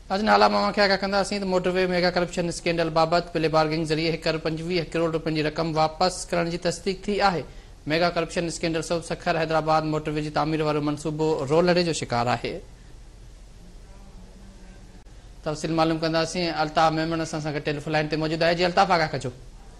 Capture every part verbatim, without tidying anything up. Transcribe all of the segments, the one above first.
अॼु नाला मामा खे आगाह कंदासीं त मोटरवे मेगा करप्शन स्कैंडल बाबति प्ले बार्गेनिंग ज़रिए हिकु अरब पंजवीह करोड़ रुपयनि जी रक़म वापसि करण जी तस्दीक थी आहे। मेगा करप्शन स्कैंडल सबबि सखर हैदराबाद मोटरवे जी तामीर वारो मनसूबो रोलड़े जो शिकार आहे। तफ़सील मालूम कंदासीं। अल्ताफ़ मेमन असां सां गॾु टेलीफोन लाइन ते मौजूदु आहे। जी अल्ताफ़, आगाह कजो।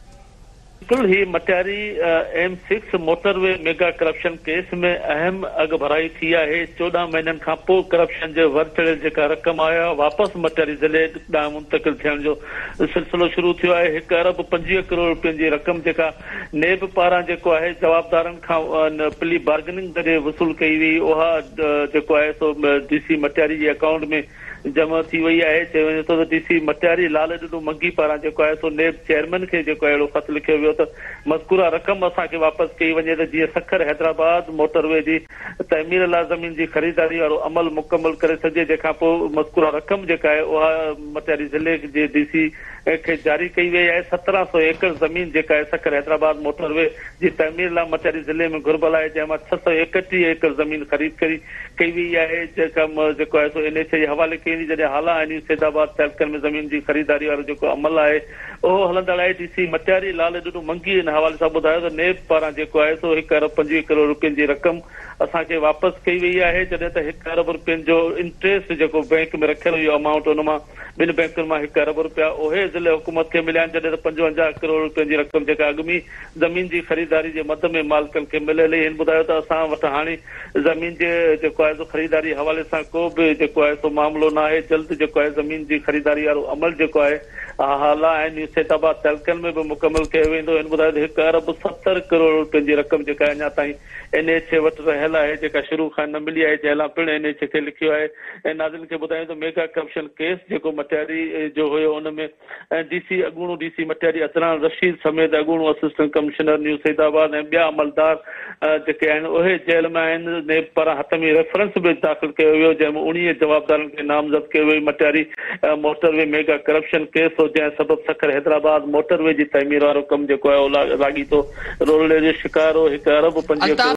बिल्कुल ही Matiari M six motorway mega corruption case में अहम अग भराई थी है। चौदह महीननि खां पोइ करप्शन जे वरचड़े जेका रक़म आया वापसि मटियारी ज़िले ॾांहुं मुंतकिल थियण जो सिलसिलो शुरू थियो आहे। हिकु अरब पंजवीह करोड़ रुपयनि जी रक़म जेका नेब पारां जेको आहे जवाबदारनि खां प्ली बार्गेनिंग ज़रिए वसूल कई हुई, उहा जेको आहे सो डीसी मटियारी जे अकाउंट में जमा थी वही है। चयो वञे थो त डीसी मटियारी लाल ॾुॾू मंगी पारां जेको आहे सो नेब चेयरमैन खे जेको अहिड़ो ख़त लिखियो वियो त मज़कूरा रक़म असांखे वापसि कई वञे त जीअं सखर हैदराबाद मोटरवे जी तइमीर लाइ ज़मीन जी ख़रीदारी वारो अमल मुकमल करे सघे। जंहिंखां पोइ मज़कूरा रक़म जेका आहे उहा मटियारी ज़िले जे डीसी खे जारी कई वई आहे। सत्रहं सौ एकड़ ज़मीन जेका आहे सखर हैदराबाद मोटरवे जी तइमीर लाइ मटियारी ज़िले में घुर्बल आहे, जंहिंमां छह सौ एकटीह एकड़ ज़मीन ख़रीद करी कई वई आहे। जेका जेको आहे सो एन एच जे हवाले कई वई, जॾहिं हाला आहिनि सैदाबाद तहलकनि में ज़मीन जी ख़रीदारी वारो जेको अमल आहे उहो हलंदड़ आहे। डीसी मटियारी लाल ॾुॾू मंगी हिन हवाले सां ॿुधायो त नेब पारां जेको आहे सो हिकु अरब पंजवीह करोड़ रुपयनि जी रक़म असांखे वापसि कई वई आहे। जॾहिं त हिकु अरब रुपयनि जो इंट्रेस्ट जेको बैंक में रखियल हुयो अमाउंट, उन मां ॿिनि बैंकुनि मां हिकु अरब रुपया उहे ज़िले हुकूमत खे मिलिया आहिनि। जॾहिं त पंजवंजाह करोड़ रुपयनि जी रक़म जेका अॻमी ज़मीन जी ख़रीदारी जे मद में मालिकनि खे मिलियल हुई। हिन ॿुधायो त असां वटि हाणे ज़मीन जे जेको आहे सो ख़रीदारी हवाले सां को बि जेको आहे सो मामिलो न आहे। जल्द जेको आहे ज़मीन जी ख़रीदारी वारो अमल जेको आहे हाला ऐं सैदाबाद तहलकनि में बि मुकमल कयो वेंदो। हिन ॿुधायो त हिकु अरब सतरि करोड़ रुपयनि जी रक़म जेका अञा ताईं एन एच वटि रहियल आहे, जेका शुरू खां न मिली आहे, जंहिं लाइ पिणु एन एच खे लिखियो आहे। ऐं नाज़िन खे ॿुधायूं त मेगा करप्शन केस जेको मटियारी जो हुयो उन में डीसी अॻूणो डीसी मटियारी अदनान रशीद समेत अॻूणो असिस्टेंट कमिश्नर न्यू सैदाबाद ऐं ॿिया अमलदार जेके आहिनि उहे जेल में आहिनि। नेब पारां हथमी रेफरेंस बि दाख़िल कयो वियो, जंहिंमें उणिवीह जवाबदारनि खे नामज़द कयो वई। Matiari motorway mega corruption case हो, जंहिं सबबि सखर हैदराबाद मोटरवे जी तइमीर वारो कमु जेको आहे लाॻीतो रोलड़े जो शिकार हो। हिकु अरब पंजवीह